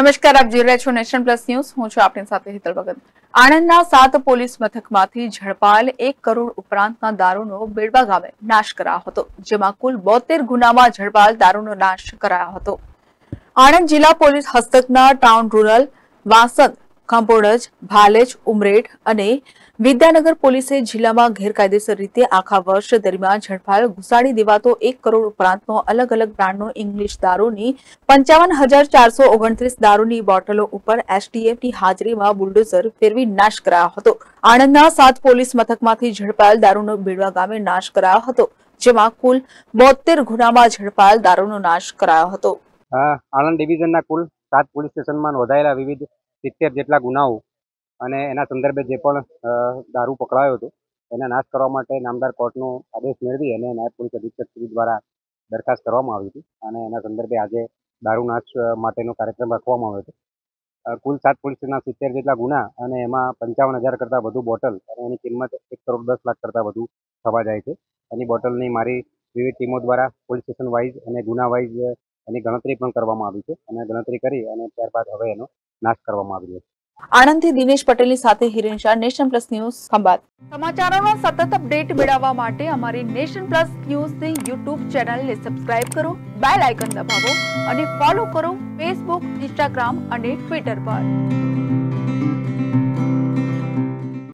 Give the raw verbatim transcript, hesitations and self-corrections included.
નમસ્કાર, આપ જોઈ રહ્યા છો નેશન પ્લસ ન્યૂઝ. હું છું આપની સાથે હિતલ ભગત. આણંદના સાત પોલીસ મથકમાંથી ઝડપાયેલ એક કરોડ ઉપરાંતના દારૂનો બેડવા ગામે નાશ કરાયો હતો, જેમાં કુલ બોતેર ગુનામાં ઝડપાયેલ દારૂનો નાશ કરાયો હતો. આણંદ જિલ્લા પોલીસ હસ્તકના ટાઉન રૂરલ, વાસદ, કંભોડજ, ભાલેજ, ઉમરેઠ અને વિદ્યાનગર પોલીસે જિલ્લામાં ગેરકાયદેસર રીતે આખા વર્ષ દરમિયાન ઝડપાયેલ ઘુસાડી દેવાતો એક કરોડ ઉપરાંતનો અલગ અલગ બ્રાન્ડનો ઇંગ્લિશ દારૂની પંચાવન હજાર ચારસો ઓગણત્રીસ દારૂની બોટલો ઉપર એસટીએફની હાજરીમાં બુલડોઝર ફેરવી નાશ કરાયો હતો. આણંદના સાત પોલીસ મથકમાંથી ઝડપાયેલ દારૂનો બેડવા ગામે નાશ કરાયો હતો, જેમાં કુલ બોતેર ગુનામાં ઝડપાયેલ દારૂનો નાશ કરાયો હતો. આણંદ ડિવિઝનના કુલ સાત પોલીસ સ્ટેશનમાં નોંધાયેલા વિવિધ સિત્તેર જેટલા ગુનાઓ અને એના સંદર્ભે જે પણ દારૂ પકડાયો હતો એના નાશ કરવા માટે નામદાર કોર્ટનો આદેશ મેળવી અને નાયબ પોલીસ અધિક્ષક શ્રી દ્વારા દરખાસ્ત કરવામાં આવી હતી અને એના સંદર્ભે આજે દારૂ નાશ માટેનો કાર્યક્રમ રાખવામાં આવ્યો હતો. કુલ સાત પોલીસ સ્ટેશનના સિત્તેર જેટલા ગુના અને એમાં પંચાવન હજાર કરતાં વધુ બોટલ અને એની કિંમત એક કરોડ દસ લાખ કરતાં વધુ થવા જાય છે. એની બોટલની મારી વિવિધ ટીમો દ્વારા પોલીસ સ્ટેશન વાઇઝ અને ગુના વાઇઝ એની ગણતરી પણ કરવામાં આવી છે અને ગણતરી કરી અને ત્યારબાદ હવે એનો નાશ કરવામાં આવી રહ્યો છે. આણંદથી દિનેશ પટેલની સાથે Hiren Shah, nation plus news, Khambhat. સમાચારોનો સતત અપડેટ મેળવવા માટે અમારી નેશન પ્લસ ન્યૂઝની યુટ્યુબ ચેનલને સબસ્ક્રાઇબ કરો, બેલ આઇકન દબાવો અને ફોલો કરો ફેસબુક, ઇન્સ્ટાગ્રામ અને ટ્વિટર પર.